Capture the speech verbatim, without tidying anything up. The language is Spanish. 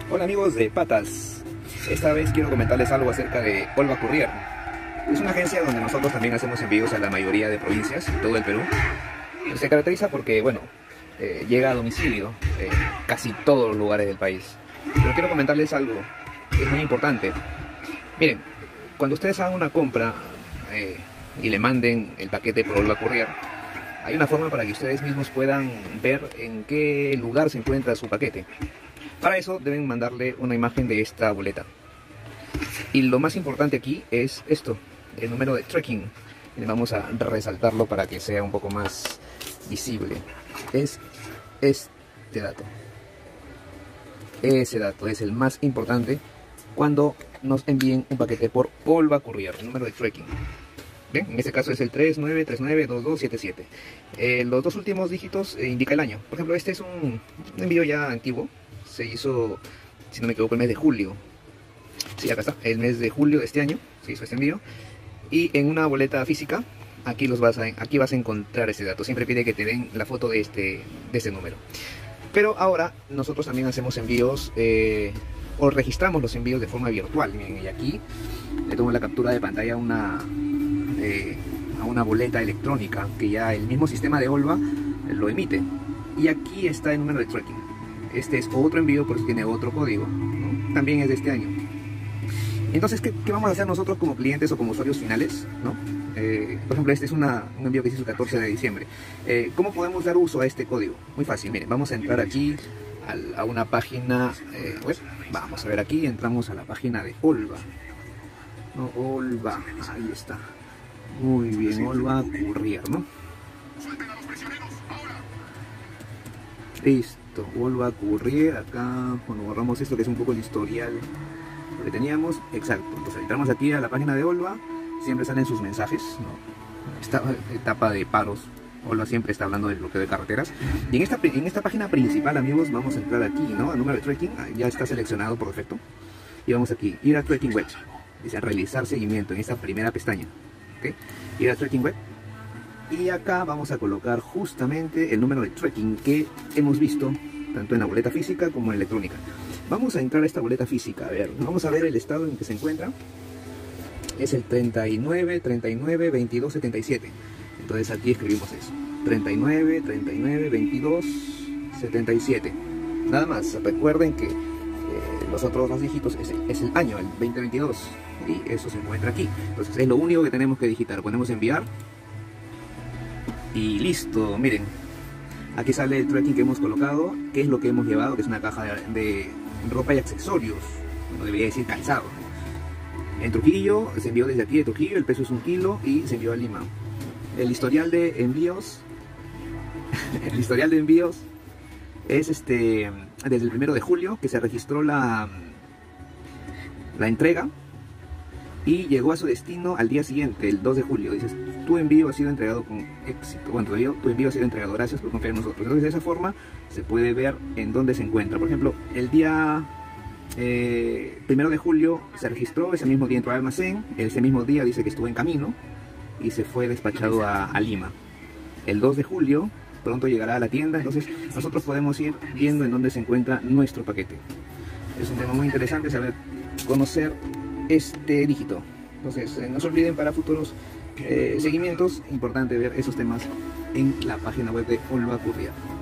Hola amigos de Patas, esta vez quiero comentarles algo acerca de Olva Courier. Es una agencia donde nosotros también hacemos envíos a la mayoría de provincias en todo el Perú. Se caracteriza porque, bueno, eh, llega a domicilio en casi todos los lugares del país. Pero quiero comentarles algo que es muy importante. Miren, cuando ustedes hagan una compra eh, y le manden el paquete por Olva Courier, hay una forma para que ustedes mismos puedan ver en qué lugar se encuentra su paquete. Para eso deben mandarle una imagen de esta boleta. Y lo más importante aquí es esto, el número de tracking. Vamos a resaltarlo para que sea un poco más visible. Es este dato. Ese dato es el más importante cuando nos envíen un paquete por Olva Courier, el número de tracking. Bien, en este caso es el tres nueve tres nueve dos dos siete siete. Eh, los dos últimos dígitos eh, indica el año. Por ejemplo, este es un, un envío ya antiguo. Se hizo, si no me equivoco, el mes de julio. Sí, acá está, el mes de julio de este año se hizo este envío. Y en una boleta física, aquí, los vas a, aquí vas a encontrar ese dato. Siempre pide que te den la foto de este, de este número. Pero ahora nosotros también hacemos envíos, eh, o registramos los envíos de forma virtual. Miren, y aquí le tomo la captura de pantalla a una, eh, a una boleta electrónica que ya el mismo sistema de Olva lo emite. Y aquí está el número de tracking. Este es otro envío porque tiene otro código, ¿no? También es de este año. Entonces, ¿qué, qué vamos a hacer nosotros como clientes o como usuarios finales, ¿no? Eh, por ejemplo, este es una, un envío que se hizo el catorce de diciembre. Eh, ¿Cómo podemos dar uso a este código? Muy fácil, miren, vamos a entrar aquí a, a una página eh, web. Vamos a ver aquí, entramos a la página de Olva. No, Olva, ahí está. Muy bien, Olva Courier, ¿no? Listo. Olva Courier, acá cuando borramos esto que es un poco el historial lo que teníamos, exacto. Entonces entramos aquí a la página de Olva, siempre salen sus mensajes, ¿no? Esta etapa de paros, Olva siempre está hablando del bloqueo de carreteras. Y en esta, en esta página principal, amigos, vamos a entrar aquí, ¿no? Al número de tracking, ya está seleccionado por defecto. Y vamos aquí, ir a tracking web, dice realizar seguimiento en esta primera pestaña, ¿ok? Ir a tracking web. Y acá vamos a colocar justamente el número de tracking que hemos visto tanto en la boleta física como en electrónica. Vamos a entrar a esta boleta física, a ver, vamos a ver el estado en que se encuentra. Es el treinta y nueve, treinta y nueve, veintidós, setenta y siete. Entonces aquí escribimos eso, treinta y nueve, treinta y nueve, veintidós, setenta y siete. Nada más, recuerden que eh, los otros dos dígitos es el, es el año, el veinte veintidós, y eso se encuentra aquí. Entonces es lo único que tenemos que digitar. Ponemos enviar y listo. Miren, aquí sale el tracking que hemos colocado, que es lo que hemos llevado, que es una caja de, de ropa y accesorios, no debería decir calzado. En Trujillo, se envió desde aquí de Trujillo, el peso es un kilo y se envió a Lima. El historial de envíos, el historial de envíos es este desde el primero de julio que se registró la, la entrega y llegó a su destino al día siguiente, el dos de julio. Dices, tu envío ha sido entregado con éxito. Bueno, tu envío, tu envío ha sido entregado, gracias por confiar en nosotros. Entonces de esa forma se puede ver en dónde se encuentra. Por ejemplo, el día eh, primero de julio se registró, ese mismo día entró al almacén, ese mismo día dice que estuvo en camino y se fue despachado a, a Lima. El dos de julio pronto llegará a la tienda, entonces nosotros podemos ir viendo en dónde se encuentra nuestro paquete. Es un tema muy interesante saber, conocer este dígito. Entonces eh, no se olviden para futuros eh, seguimientos, importante ver esos temas en la página web de Olva Courier.